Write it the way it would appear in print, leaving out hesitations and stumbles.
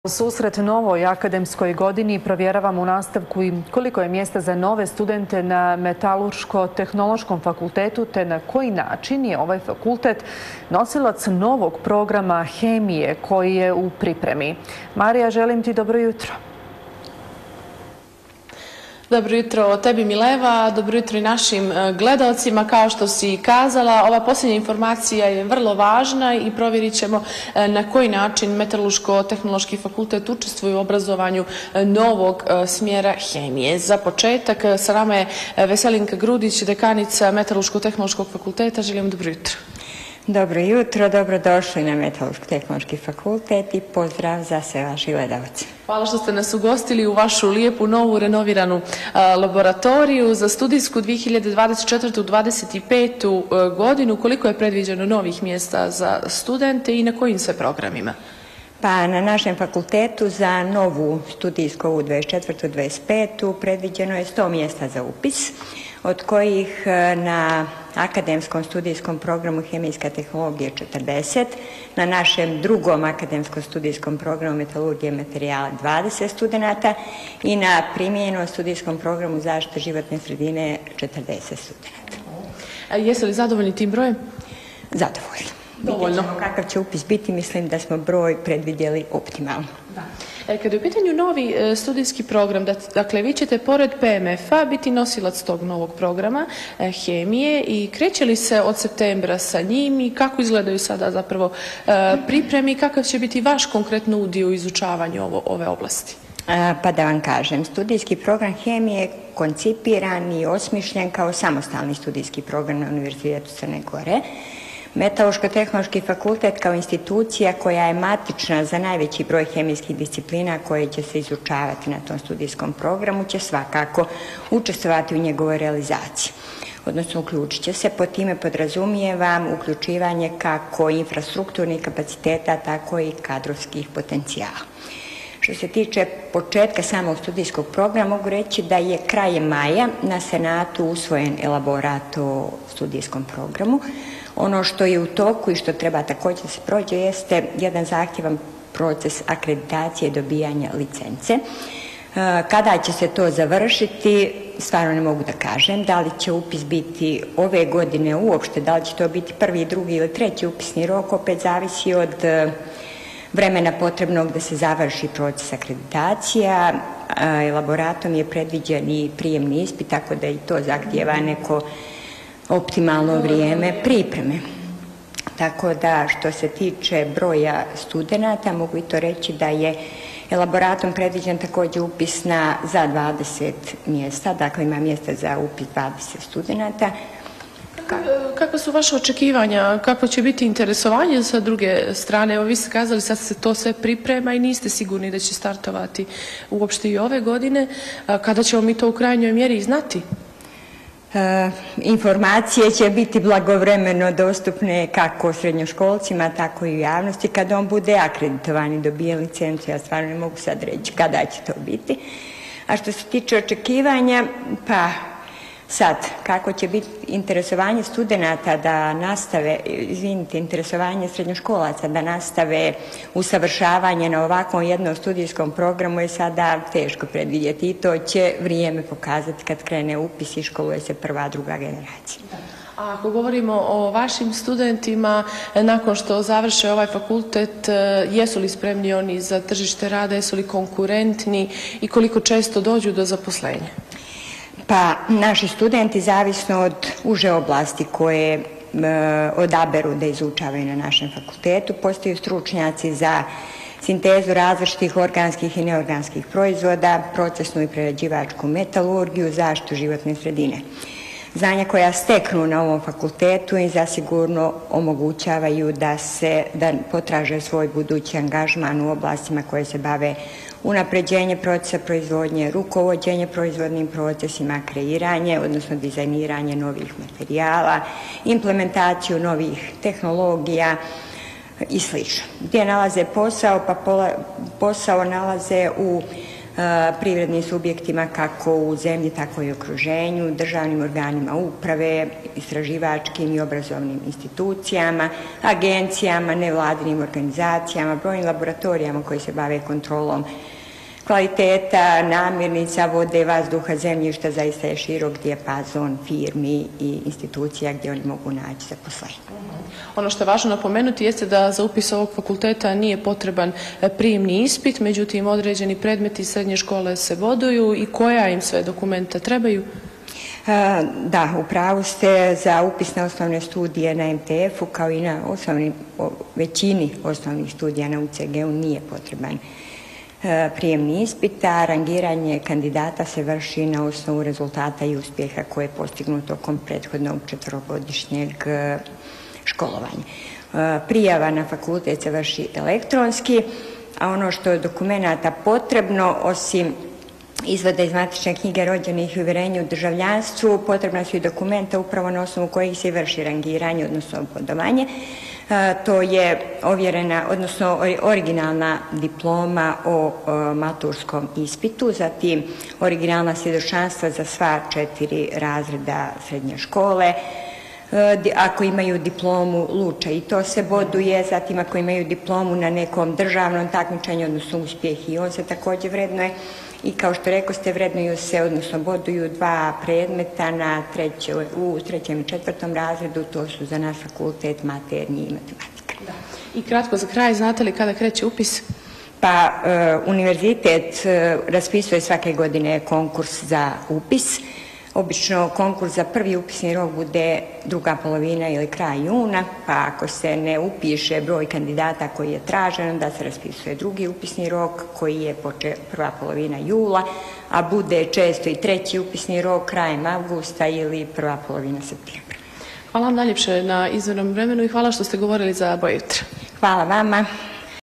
U susret novoj akademskoj godini provjeravamo u nastavku i koliko je mjesta za nove studente na Metalurško-tehnološkom fakultetu te na koji način je ovaj fakultet nosilac novog programa hemije koji je u pripremi. Marija, želim ti dobro jutro. Dobro jutro tebi Mileva, dobro jutro i našim gledalcima. Kao što si kazala, ova posljednja informacija je vrlo važna i provjerit ćemo na koji način Metalurško-tehnološki fakultet učestvuje u obrazovanju novog smjera hemije. Za početak sa nama je Veselinka Grudić, dekanica Metalurško-tehnološkog fakulteta. Želim dobro jutro. Dobro jutro, dobrodošli na Metalurško-tehnološki fakultet i pozdrav za sve vaši gledalci. Hvala što ste nas ugostili u vašu lijepu, novu, renoviranu laboratoriju za studijsku 2024-2025 godinu. Koliko je predviđeno novih mjesta za studente i na kojim sve programima? Pa na našem fakultetu za novu studijsku 2024-2025 predviđeno je 100 mjesta za upis, od kojih na akademskom studijskom programu hemijska tehnologija 40, na našem drugom akademskom studijskom programu metalurgije materijala 20 studenata i na primijenjenom studijskom programu zaštite životne sredine 40 studenata. Jeste li zadovoljni tim brojem? Zadovoljni. Dovoljno. Kakav će upis biti, mislim da smo broj predvidjeli optimalno. Da. Kada je u pitanju novi studijski program, dakle vi ćete pored PMF-a biti nosilac tog novog programa hemije i kreće li se od septembra sa njim i kako izgledaju sada zapravo pripremi i kakav će biti vaš konkretno udio u izučavanju ove oblasti? Pa da vam kažem, studijski program hemije je koncipiran i osmišljen kao samostalni studijski program na Univerzitetu Crne Gore. Metalurško-tehnološki fakultet kao institucija koja je matična za najveći broj hemijskih disciplina koje će se izučavati na tom studijskom programu će svakako učestvovati u njegovoj realizaciji. Odnosno uključit će se, pod time podrazumijevam uključivanje kako infrastrukturnih kapaciteta, tako i kadrovskih potencijala. Što se tiče početka samog studijskog programa, mogu reći da je krajem maja na Senatu usvojen elaborat o studijskom programu. Ono što je u toku i što treba također se prođe jeste jedan zahtjevan proces akreditacije i dobijanja licence. Kada će se to završiti, stvarno ne mogu da kažem. Da li će upis biti ove godine uopšte, da li će to biti prvi, drugi ili treći upisni rok, opet zavisi od vremena potrebnog da se završi proces akreditacija. Elaboratom je predviđen i prijemni ispit, tako da i to zahtijeva neko optimalno vrijeme pripreme. Tako da što se tiče broja studenata, mogu i to reći da je elaboratom predviđen također upis za 20 mjesta, dakle ima mjesta za upis 20 studenata. Kakva su vaše očekivanja, kako će biti interesovanje sa druge strane? Evo vi ste kazali sad se to sve priprema i niste sigurni da će startovati uopšte i ove godine. Kada ćemo mi to u krajnjoj mjeri i znati? Informacije će biti blagovremeno dostupne kako srednjoškolcima, tako i u javnosti kada on bude akreditovan i dobije licencu. Ja stvarno ne mogu sad reći kada će to biti. A što se tiče očekivanja, pa sad, kako će biti interesovanje studenata da nastave, interesovanje srednjoškolaca da nastave usavršavanje na ovakvom jednom studijskom programu je sada teško predvidjeti i to će vrijeme pokazati kad krene upis i školuje se prva, druga generacija. A ako govorimo o vašim studentima, nakon što završe ovaj fakultet, jesu li spremni oni za tržište rada, jesu li konkurentni i koliko često dođu do zaposlenja? Pa naši studenti, zavisno od uže oblasti koje odaberu da izučavaju na našem fakultetu, postaju stručnjaci za sintezu različitih organskih i neorganskih proizvoda, procesnu i prerađivačku metalurgiju, zaštitu životne sredine. Znanja koja steknu na ovom fakultetu im zasigurno omogućavaju da potraže svoj budući angažman u oblastima koje se bave unapređenje procesa proizvodnje, rukovođenje proizvodnim procesima, kreiranje, odnosno dizajniranje novih materijala, implementaciju novih tehnologija i sl. Gdje nalaze posao? Pa posao nalaze u privrednim subjektima kako u zemlji, tako i okruženju, državnim organima uprave, istraživačkim i obrazovnim institucijama, agencijama, nevladinim organizacijama, brojnim laboratorijama koji se bave kontrolom kvaliteta, namirnica, vode, vazduha, zemljišta, zaista je širok dijapazon firmi i institucija gdje oni mogu naći zaposlenje. Ono što je važno napomenuti jeste da za upis ovog fakulteta nije potreban prijemni ispit, međutim određeni predmeti srednje škole se boduju i koja im sve dokumenta trebaju? Da, u pravu ste, za upis na osnovne studije na MTF-u kao i na većini osnovnih studija na UCG-u nije potreban prijemni ispit, a rangiranje kandidata se vrši na osnovu rezultata i uspjeha koje je postignuto tokom prethodnog 4-godišnjeg školovanja. Prijava na fakultet se vrši elektronski, a ono što je dokumenata potrebno, osim izvada iz matične knjige rođenih i uvjerenja o državljanstvu, potrebna su i dokumenta upravo na osnovu kojih se vrši rangiranje, odnosno bodovanje. To je ovjerena, odnosno originalna diploma o maturskom ispitu, zatim originalna svjedočanstva za sva 4 razreda srednje škole. Ako imaju diplomu luča i to se boduje, zatim ako imaju diplomu na nekom državnom takmičenju, odnosno uspjeh i on se također vrednuje. I kao što rekao ste, vrednuju se, odnosno boduju 2 predmeta u 3. i 4. razredu, to su za naš fakultet maternji i matematika. Da. I kratko za kraj, znate li kada kreće upis? Pa, univerzitet raspisuje svake godine konkurs za upis. Obično konkurs za prvi upisni rok bude druga polovina ili kraj juna, pa ako se ne upiše broj kandidata koji je tražen, onda se raspisuje drugi upisni rok koji je prva polovina jula, a bude često i treći upisni rok krajem avgusta ili prva polovina septembra. Hvala vam najljepše na izvornom vremenu i hvala što ste govorili za Boje jutra. Hvala vama.